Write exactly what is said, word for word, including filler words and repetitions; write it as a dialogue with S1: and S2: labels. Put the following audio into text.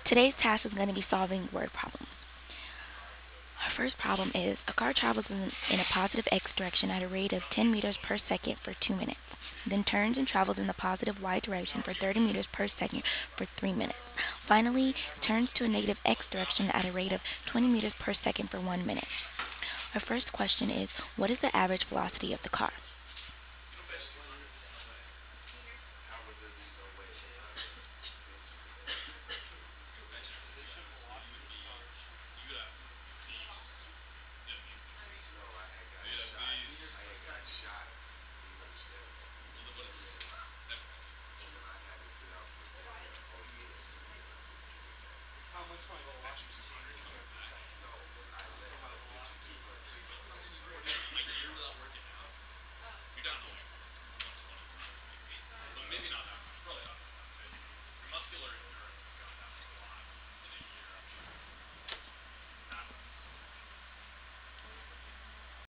S1: Today's task is going to be solving word problems. Our first problem is, a car travels in, in a positive x direction at a rate of ten meters per second for two minutes, then turns and travels in the positive y direction for thirty meters per second for three minutes. Finally, turns to a negative x direction at a rate of twenty meters per second for one minute. Our first question is, what is the average velocity of the car?